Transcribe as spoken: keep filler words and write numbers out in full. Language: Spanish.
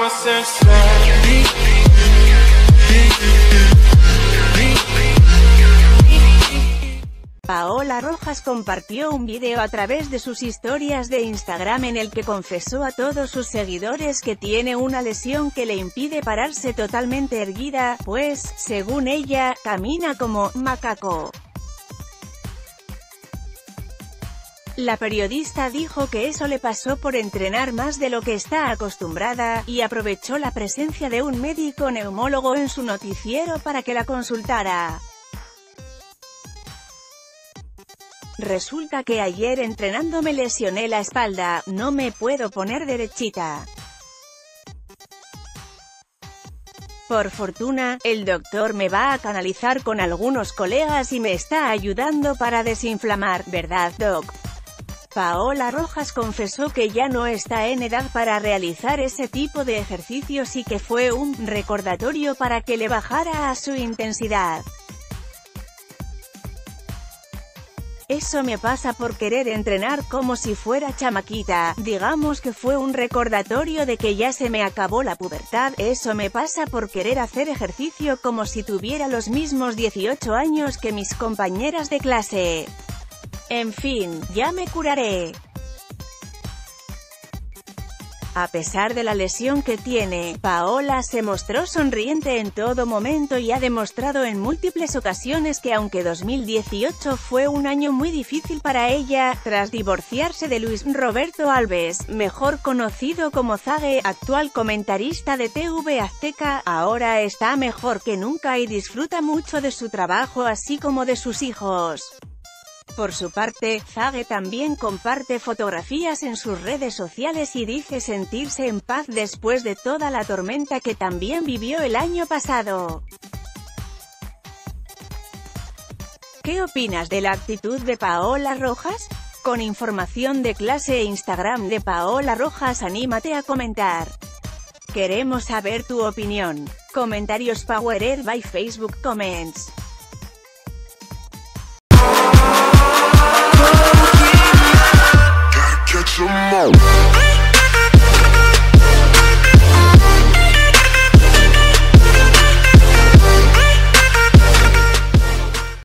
Paola Rojas compartió un video a través de sus historias de Instagram en el que confesó a todos sus seguidores que tiene una lesión que le impide pararse totalmente erguida, pues, según ella, camina como macaco. La periodista dijo que eso le pasó por entrenar más de lo que está acostumbrada, y aprovechó la presencia de un médico neumólogo en su noticiero para que la consultara. Resulta que ayer entrenando me lesioné la espalda, no me puedo poner derechita. Por fortuna, el doctor me va a canalizar con algunos colegas y me está ayudando para desinflamar, ¿verdad, doc? Paola Rojas confesó que ya no está en edad para realizar ese tipo de ejercicios y que fue un recordatorio para que le bajara a su intensidad. Eso me pasa por querer entrenar como si fuera chamaquita, digamos que fue un recordatorio de que ya se me acabó la pubertad, eso me pasa por querer hacer ejercicio como si tuviera los mismos dieciocho años que mis compañeras de clase. En fin, ya me curaré. A pesar de la lesión que tiene, Paola se mostró sonriente en todo momento y ha demostrado en múltiples ocasiones que aunque dos mil dieciocho fue un año muy difícil para ella, tras divorciarse de Luis Roberto Alves, mejor conocido como Zague, actual comentarista de T V Azteca, ahora está mejor que nunca y disfruta mucho de su trabajo así como de sus hijos. Por su parte, Zague también comparte fotografías en sus redes sociales y dice sentirse en paz después de toda la tormenta que también vivió el año pasado. ¿Qué opinas de la actitud de Paola Rojas? Con información de clase e Instagram de Paola Rojas, anímate a comentar. Queremos saber tu opinión. Comentarios powered by Facebook Comments. Catch 'em all.